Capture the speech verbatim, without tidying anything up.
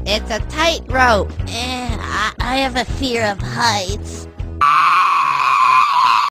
It's a tightrope. Eh, I, I have a fear of heights.